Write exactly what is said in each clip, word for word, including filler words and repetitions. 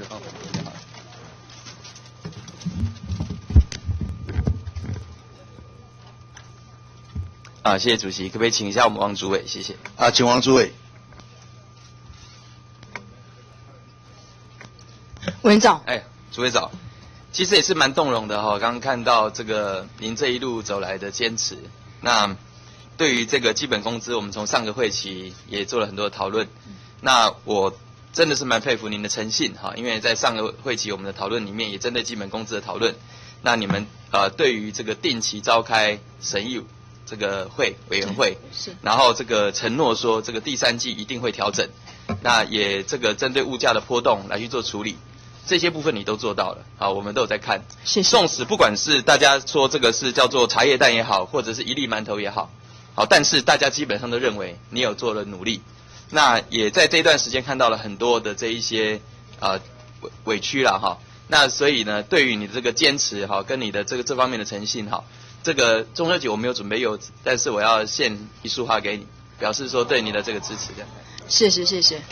好。啊，谢谢主席，可不可以请一下我们王主委？谢谢。 啊，请王主委。 委员长。 哎，主委早。其实也是蛮动容的哈、哦，刚刚看到这个您这一路走来的坚持。那对于这个基本工资，我们从上个会期也做了很多的讨论。那我真的是蛮佩服您的诚信哈，因为在上个会期我们的讨论里面也针对基本工资的讨论。那你们呃对于这个定期召开审议这个会委员会， 是， 然后这个承诺说这个第三季一定会调整，那也这个针对物价的波动来去做处理。这些部分你都做到了，好，我们都有在看。 谢谢。 纵使不管是大家说这个是叫做茶叶蛋也好，或者是一粒馒头也好，好，但是大家基本上都认为你有做了努力。那也在这段时间看到了很多的这一些呃委委屈了哈。那所以呢，对于你的这个坚持哈，跟你的这个这方面的诚信哈，这个中秋节我没有准备柚子，但是我要献一束花给你，表示说对你的这个支持这样。 谢谢谢谢。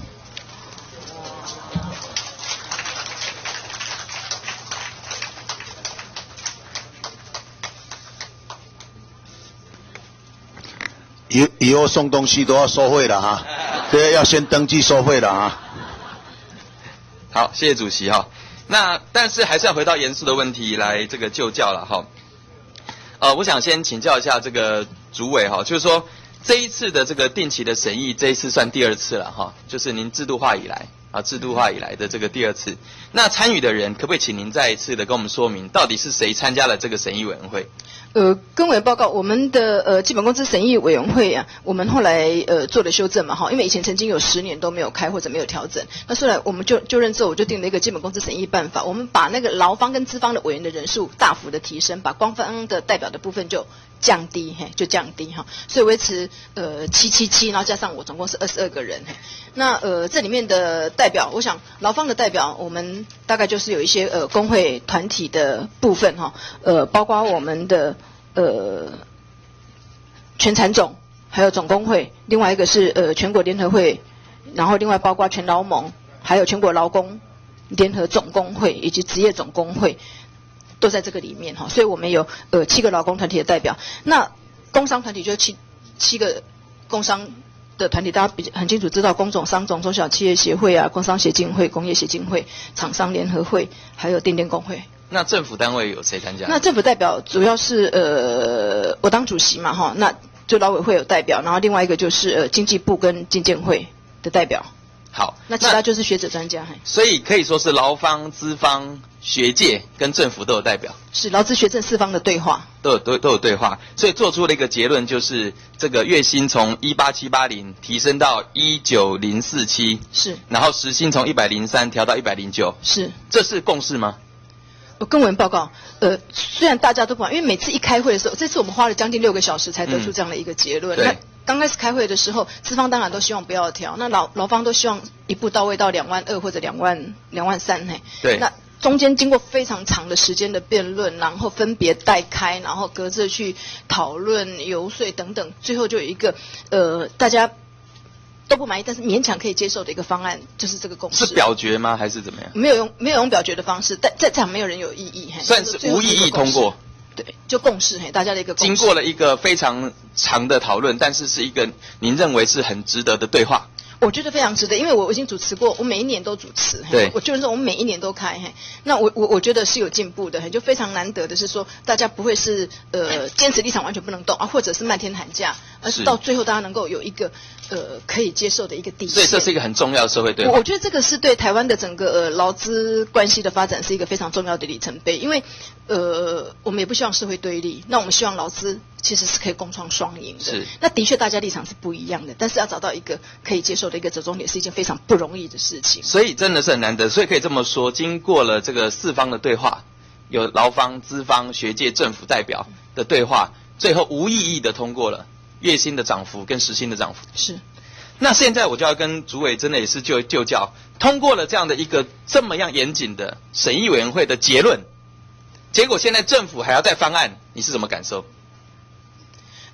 以以后送东西都要收费了哈，对，要先登记收费了哈。 好，谢谢主席哈。那但是还是要回到严肃的问题来这个就教了哈。呃，我想先请教一下这个主委哈，就是说这一次的这个定期的审议，这一次算第二次了哈，就是您制度化以来啊，制度化以来的这个第二次。那参与的人可不可以请您再一次的跟我们说明，到底是谁参加了这个审议委员会？ 呃，跟委员报告，我们的呃基本工资审议委员会啊，我们后来呃做了修正嘛哈，因为以前曾经有十年都没有开或者没有调整，那后来我们就就任之后，我就定了一个基本工资审议办法，我们把那个劳方跟资方的委员的人数大幅的提升，把官方的代表的部分就降低，嘿，就降低哈，所以维持呃七七七，然后加上我总共是二十二个人，嘿，那呃这里面的代表，我想劳方的代表，我们大概就是有一些呃工会团体的部分哈，呃包括我们的。呃，全产总还有总工会，另外一个是呃全国联合会，然后另外包括全劳盟，还有全国劳工联合总工会以及职业总工会，都在这个里面哈。所以我们有呃七个劳工团体的代表，那工商团体就七七个工商的团体，大家比较很清楚知道，工总、商总、中小企业协会啊，工商协进会、工业协进会、厂商联合会，还有电电工会。 那政府单位有谁参加？ 那政府代表主要是呃，我当主席嘛哈，那就劳委会有代表，然后另外一个就是呃经济部跟经建会的代表。 好， 那其他就是学者专家。 所以可以说是劳方、资方、学界跟政府都有代表。 是劳资学政四方的对话。 都有都都有对话，所以做出了一个结论，就是这个月薪从一八七八零提升到一九零四七， 是， 然后时薪从一百零三调到一百零九， 是， 这是共识吗？ 我跟委员报告，呃，虽然大家都不管，因为每次一开会的时候，这次我们花了将近六个小时才得出这样的一个结论。 嗯、 那刚开始开会的时候，资方当然都希望不要调，那劳劳方都希望一步到位到两万二或者两万两万三嘿。 对。 那中间经过非常长的时间的辩论，然后分别带开，然后隔着去讨论、游说等等，最后就有一个呃大家都不满意，但是勉强可以接受的一个方案，就是这个共识。 是表决吗？还是怎么样？ 没有用，没有用表决的方式，但在场没有人有异议， 算是无异议通过。 对，就共识，嘿，大家的一个共识。 经过了一个非常长的讨论，但是是一个您认为是很值得的对话。 我觉得非常值得，因为我已经主持过，我每一年都主持。 对， 我就是说我们每一年都开。嘿，那我我我觉得是有进步的，就非常难得的是说，大家不会是呃坚持立场完全不能动啊，或者是漫天喊价，而是到最后大家能够有一个呃可以接受的一个底线。 所以这是一个很重要的社会对话。 我觉得这个是对台湾的整个呃劳资关系的发展是一个非常重要的里程碑，因为呃我们也不希望社会对立，那我们希望劳资其实是可以共创双赢的。 是， 那的确大家立场是不一样的，但是要找到一个可以接受的一个折中点是一件非常不容易的事情。 所以真的是很难得，所以可以这么说，经过了这个四方的对话，有劳方、资方、学界、政府代表的对话，最后无异议的通过了月薪的涨幅跟时薪的涨幅。 是。 那现在我就要跟主委真的也是就就教，通过了这样的一个这么样严谨的审议委员会的结论，结果现在政府还要再翻案，你是什么感受？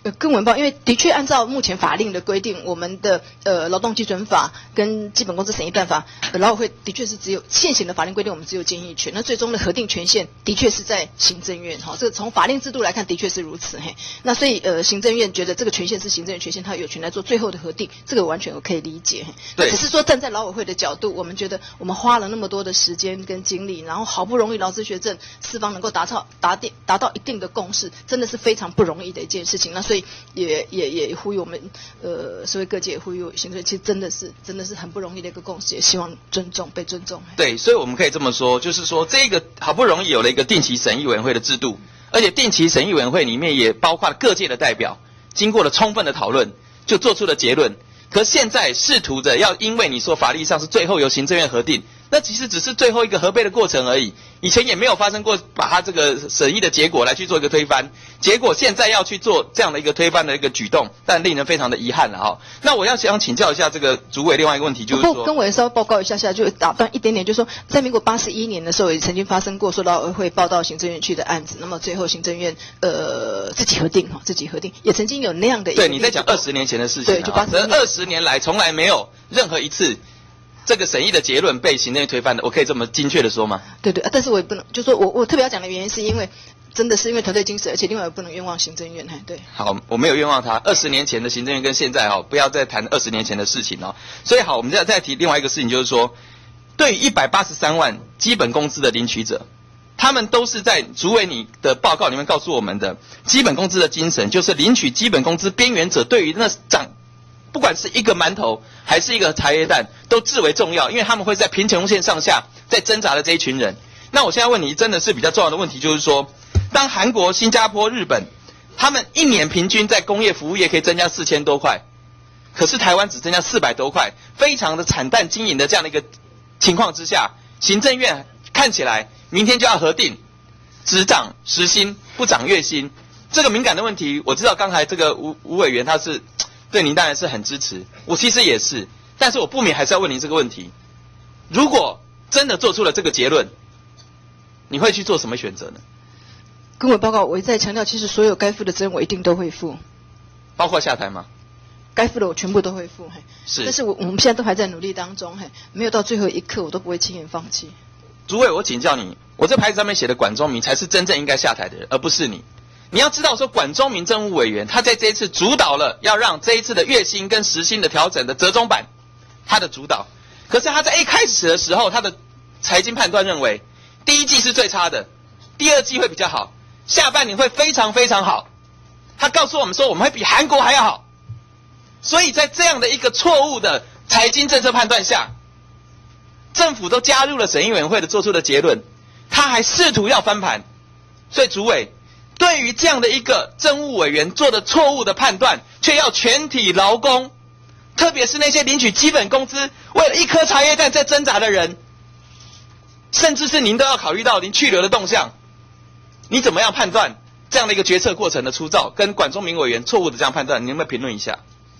呃，跟文报，因为的确按照目前法令的规定，我们的呃劳动基准法跟基本工资审议办法，呃、劳委会的确是只有现行的法令规定，我们只有建议权。那最终的核定权限的确是在行政院，哈、哦，这个从法令制度来看，的确是如此，嘿。那所以呃，行政院觉得这个权限是行政院权限，他有权来做最后的核定，这个完全我可以理解。对，只是说站在劳委会的角度，我们觉得我们花了那么多的时间跟精力，然后好不容易劳资学政四方能够达到达定达到一定的共识，真的是非常不容易的一件事情。那所以也也也呼吁我们呃社会各界也呼吁行政，其实真的是真的是很不容易的一个共识，也希望尊重被尊重。 对，所以我们可以这么说，就是说这个好不容易有了一个定期审议委员会的制度，而且定期审议委员会里面也包括了各界的代表，经过了充分的讨论，就做出了结论。可现在试图着要因为你说法律上是最后由行政院核定，那其实只是最后一个核备的过程而已，以前也没有发生过把它这个审议的结果来去做一个推翻，结果现在要去做这样的一个推翻的一个举动，但令人非常的遗憾了哈。那我要想请教一下这个主委另外一个问题，就是说跟我稍微报告一下下，就打断一点点，就是说在民国八十一年的时候也曾经发生过说劳委会报到行政院去的案子，那么最后行政院呃自己核定哈，自己核定也曾经有那样的一个。 对，你在讲二十年前的事情， 对，就八十年。 二十年来从来没有任何一次这个审议的结论被行政院推翻的，我可以这么精确的说吗？ 对对，啊、但是我也不能，就说我我特别要讲的原因是因为真的是因为团队精神，而且另外也不能冤枉行政院，嘿，对。 好，我没有冤枉他。二十年前的行政院跟现在哦，不要再谈二十年前的事情哦。所以好，我们再再提另外一个事情，就是说，对于一百八十三万基本工资的领取者，他们都是在主委你的报告里面告诉我们的，基本工资的精神就是领取基本工资边缘者对于那涨。不管是一个馒头还是一个茶叶蛋，都至为重要，因为他们会在贫穷线上下在挣扎的这一群人。那我现在问你，真的是比较重要的问题，就是说，当韩国、新加坡、日本，他们一年平均在工业服务业可以增加四千多块，可是台湾只增加四百多块，非常的惨淡经营的这样的一个情况之下，行政院看起来明天就要核定，只涨时薪不涨月薪，这个敏感的问题，我知道刚才这个吴吴委员他是。对您当然是很支持，我其实也是，但是我不免还是要问您这个问题：如果真的做出了这个结论，你会去做什么选择呢？ 跟我报告，我一再强调，其实所有该负的责任我一定都会负， 包括下台吗？ 该负的我全部都会负，嘿， 是。 但是我我们现在都还在努力当中，嘿，没有到最后一刻，我都不会轻言放弃。 主委，我请教你，我这牌子上面写的管中明才是真正应该下台的人，而不是你。你要知道说，管中明政务委员他在这一次主导了要让这一次的月薪跟时薪的调整的折中版，他的主导。可是他在一开始的时候，他的财经判断认为，第一季是最差的，第二季会比较好，下半年会非常非常好。他告诉我们说，我们会比韩国还要好。所以在这样的一个错误的财经政策判断下，政府都加入了审议委员会的做出的结论，他还试图要翻盘。所以主委，对于这样的一个政务委员做的错误的判断，却要全体劳工，特别是那些领取基本工资为了一颗茶叶蛋在挣扎的人，甚至是您都要考虑到您去留的动向，你怎么样判断这样的一个决策过程的粗糙，跟管中明委员错误的这样判断，你有没有评论一下？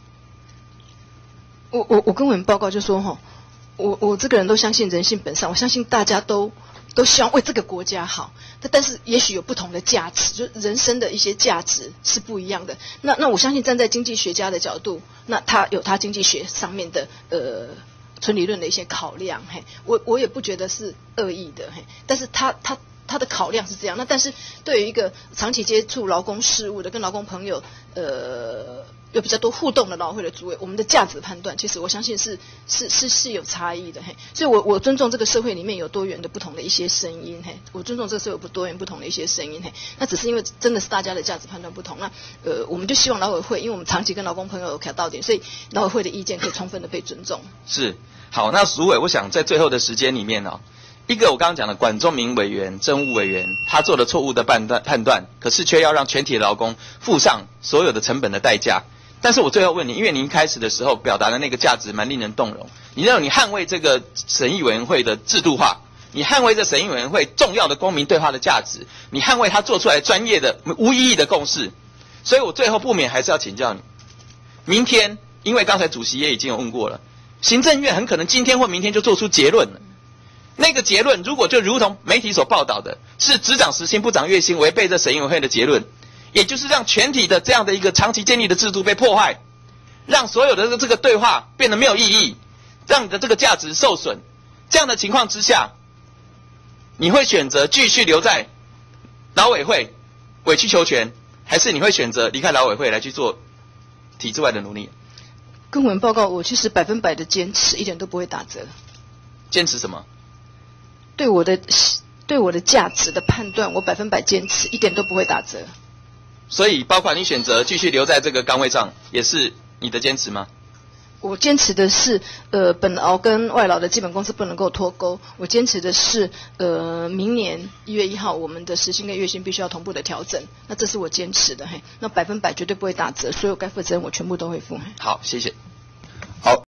我我我跟委员报告就说哈，我我这个人都相信人性本善，我相信大家都都希望为这个国家好，但是也许有不同的价值，就人生的一些价值是不一样的。那那我相信站在经济学家的角度，那他有他经济学上面的呃纯理论的一些考量，嘿，我我也不觉得是恶意的，嘿，但是他他他的考量是这样。那但是对于一个长期接触劳工事务的，跟劳工朋友呃。有比较多互动的劳会的主委，我们的价值判断，其实我相信是是是是有差异的，嘿，所以我我尊重这个社会里面有多元的不同的一些声音，嘿，我尊重这个社会有不多元不同的一些声音，嘿，那只是因为真的是大家的价值判断不同，那呃，我们就希望劳委会，因为我们长期跟劳工朋友有卡到点，所以劳委会的意见可以充分的被尊重。 是，好，那主委，我想在最后的时间里面哦，一个我刚刚讲的管中明委员、政务委员，他做了错误的判断判断，可是却要让全体劳工付上所有的成本的代价。但是我最后问你，因为您一开始的时候表达的那个价值蛮令人动容，你认为你捍卫这个审议委员会的制度化，你捍卫这审议委员会重要的公民对话的价值，你捍卫他做出来专业的无异议的共识，所以我最后不免还是要请教你，明天，因为刚才主席也已经有问过了，行政院很可能今天或明天就做出结论了，那个结论如果就如同媒体所报道的，是只涨时薪不涨月薪，违背这审议委员会的结论， 也就是让全体的这样的一个长期建立的制度被破坏，让所有的这个对话变得没有意义，让你的这个价值受损。这样的情况之下，你会选择继续留在劳委会委曲求全，还是你会选择离开劳委会来去做体制外的努力？ 跟我们报告，我其实百分百的坚持，一点都不会打折。 坚持什么？ 对我的对我的价值的判断，我百分百坚持，一点都不会打折。 所以，包括你选择继续留在这个岗位上，也是你的坚持吗？ 我坚持的是，呃，本劳跟外劳的基本工资不能够脱钩。我坚持的是，呃，明年一月一号，我们的时薪跟月薪必须要同步的调整。那这是我坚持的，嘿，那百分百绝对不会打折，所有该负责任我全部都会负。 好，谢谢。 好。